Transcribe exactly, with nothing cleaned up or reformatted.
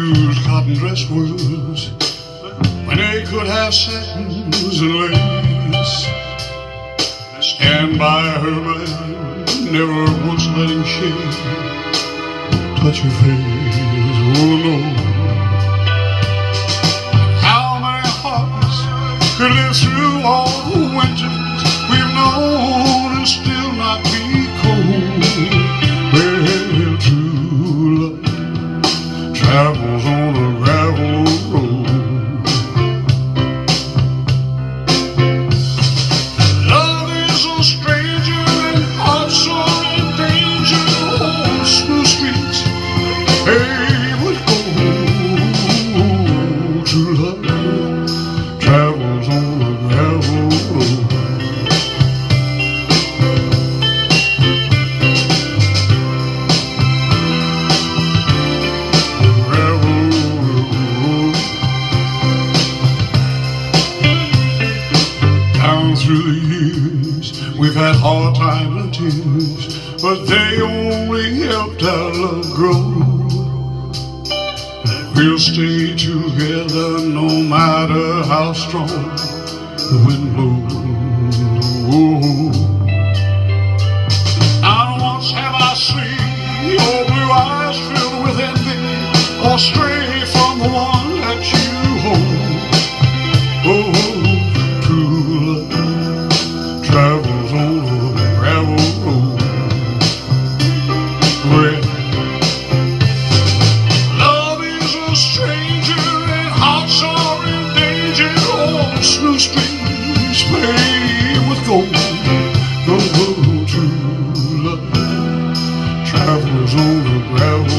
use cotton dress words when they could have satins and lace. Stand by her man, never once letting shade touch your face, oh no. How many hearts could live through all the winters we've known and still not be cold? Well, true love travels on a gravel road. Love is a stranger and hearts are in danger on smooth streets paved with gold. True love travels on a gravel road. Through the years, we've had hard times and tears, but they only helped our love grow. We'll stay together no matter how strong the wind blows. Not once have I seen your blue eyes filled with envy or stray from the one that you hold. Oh, true love travels on a gravel road. Well, love is a stranger and hearts are in danger on smooth streets paved with gold. No, true love travels on a gravel road.